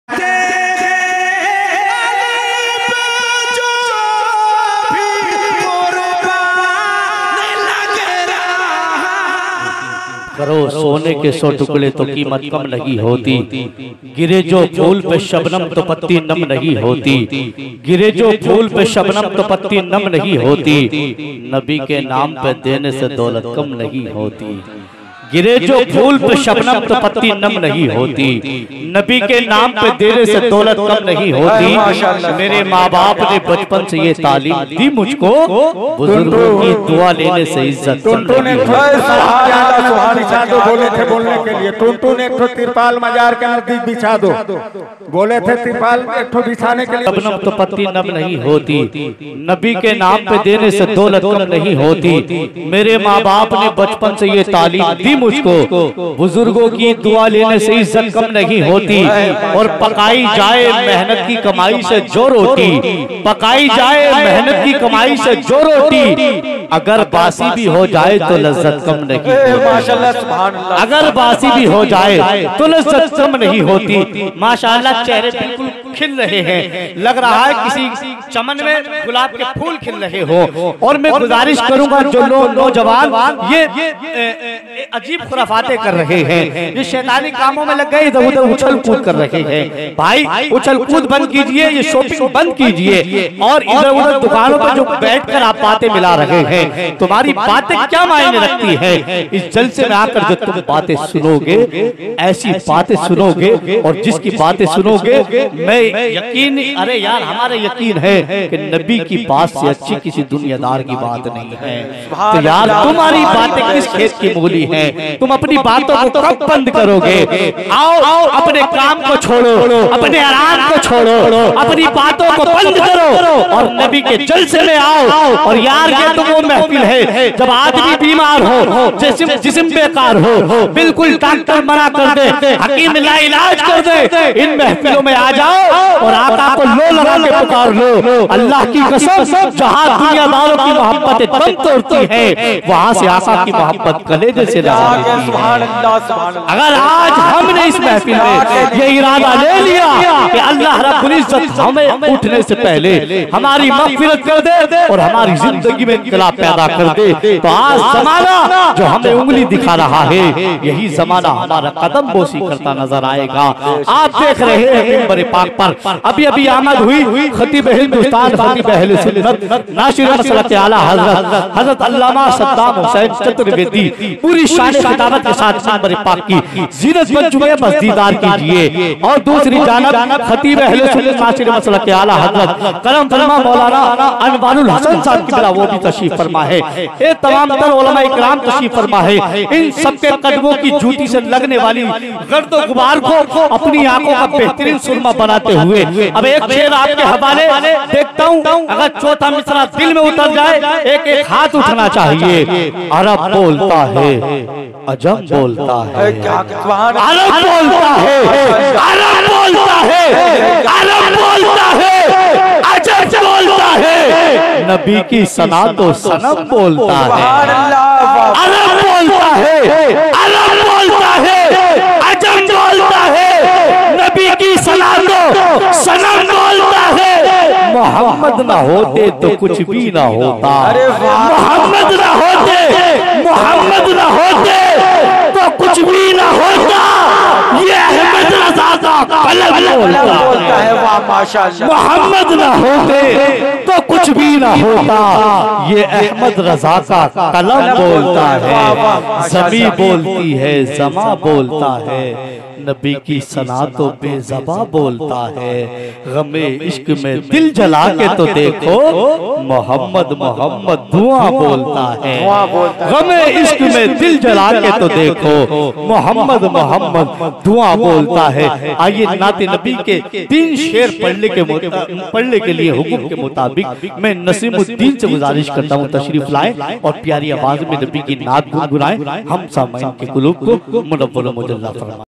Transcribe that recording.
करो सोने के 100 टुकड़े तो कीमत कम नहीं होती। गिरे जो फूल पे शबनम तो पत्ती नम नहीं होती। गिरे जो फूल पे शबनम तो पत्ती नम नहीं होती। नबी के नाम पे देने से दौलत कम नहीं होती। गिरे जो फूल पे शबनम तो पत्ती नम नहीं होती। नबी के नाम पे देने से दौलत कम नहीं होती। मेरे माँ बाप ने बचपन से ये तालीम दी मुझको, बुजुर्गों की दुआ लेने से इज्जत बोले थे बोलने के लिए टुनटू ने एक ठो तिरपाल मजार के नजदीक बिछा दो, बोले थे तिरपाल एक ठो बिछाने के लिए। शबनम तो पत्ती नम नहीं होती। नबी के नाम पे देने से दौलत कम नहीं होती। मेरे माँ बाप ने बचपन से ये तालीम दी मुझको, बुजुर्गों की दुआ लेने से इज्जत कम नहीं होती। और पकाई जाए मेहनत की कमाई से जो रोटी, पकाई जाए मेहनत की कमाई से जो रोटी, अगर बासी भी हो जाए तो लज्जत कम नहीं होती। अगर बासी भी हो जाए तो लज्जत कम नहीं होती। माशाअल्लाह चेहरे बिल्कुल खिल रहे हैं, लग रहा है किसी चमन में गुलाब के फूल खिल रहे हो। और मैं गुजारिश करूंगा जो नौजवान ये अजीब खुराफाते कर रहे हैं, ये शैतानी कामों में लग गए, इधर उधर उछल कूद कर रहे हैं, भाई उछल कूद बंद कीजिए, ये शॉपिंग बंद कीजिए। और इधर उधर दुकानों पर जो बैठकर आप बातें मिला रहे हैं, तुम्हारी बातें क्या मायने रखती है? इस जलसे में आकर जो तुम बातें सुनोगे, ऐसी बातें सुनोगे और जिसकी बातें सुनोगे, मैं यकीन, अरे यार हमारे यकीन है कि नबी की बात से अच्छी किसी दुनियादार की बात नहीं है। तो यार तुम्हारी बातें किस खेत की मूली है? तुम अपनी बातों को कब बंद करोगे? आओ अपने काम को छोड़ो, अपने आराम को छोड़ो, अपनी बातों को बंद करो और नबी के जलसे में आओ। और यार ये तो वो महफिल है जब आदमी बीमार हो, जिस्म बेकार हो, बिल्कुल डॉक्टर मना कर दे, हकीम इलाज कर दे, इन महफिलों में आ जाओ और आका को लो लगा के पुकार लो। अल्लाह की कसम, जहां दुनियादारों की मोहब्बत दम तोड़ती है, वहां से आका की मोहब्बत कलेजे से अगर आज हमने इस महफिल में ये इरादा ले लिया कि अल्लाह रब्बुल इज्जत हमें उठने से पहले हमारी मग़फ़िरत कर दे और हमारी जिंदगी में इनक़िलाब पैदा कर दे, तो आज जमाना जो हमें उंगली दिखा रहा है, यही जमाना हमारा कदम बोसी करता नजर आएगा। आप देख रहे हैं मिंबर पाक पर अभी अभी आमद हुई खतीब हिंदुस्तान, खतीब अहले सुन्नत, नासिर मसलक आला हज़रत अल्लामा सद्दाम हुसैन चतुर्वेदी पूरी शान खिताबत के साथ मिंबर पाक की ज़ीनत बन चुके हैं, बस दीदार कीजिए। और दूसरी जानब खतीब अहले सुन्नत नासिर मसलक आला हज़रत करम फरमा मौलाना अनवारुल हसन साहब की वो भी तशरीफ फरमा है, ये तमाम तर उलमा इकराम तशरीफ फरमा है। इन सबके कदमों की जूती से लगने वाली गर्दो गुबार को अपनी आंखों का बेहतरीन सुरमा बनाते हुए अब एक शेर आपके हवाले देखता हूँ, अगर चौथा मिसरा दिल में उतर जाए, एक एक हाथ उठना चाहिए। अरब बोलता है, अजम बोलता है, अरब बोलता है, अरब बोलता है, अरब बोलता है, अजम बोलता है, नबी की सना तो सनम बोलता है। अरब बोलता है, अरब बोलता है, अजम बोलता है, नबी की सना तो सनम बोलता है। मोहम्मद ना होते तो कुछ भी ना होता, मोहम्मद ना होते, मोहम्मद ना होते तो कुछ भी ना होता। ये अहमद रज़ा का कलम बोलता है, वाह माशाअल्लाह। मोहम्मद ना होते तो कुछ भी ना होता, ये अहमद रज़ा का कलम बोलता है। ज़मी बोलती है, ज़मा बोलता है, नबी की सना तो बेज़बा बोलता है। गमे इश्क में दिल जला के तो देखो, मोहम्मद मोहम्मद धुआं बोलता है। गमे इश्क में दिल जला के तो देखो, मोहम्मद मोहम्मद धुआं बोलता है। आइए नाते नबी के 3 शेर पढ़ने के लिए हुक्म के मुताबिक मैं नसीमुद्दीन से गुजारिश करता हूँ तशरीफ लाए और प्यारी आवाज में नबी की नात गुनगुनाएं, हम सामाइन के कुलूब को मुनव्वर मुजल्ला फरमाएं।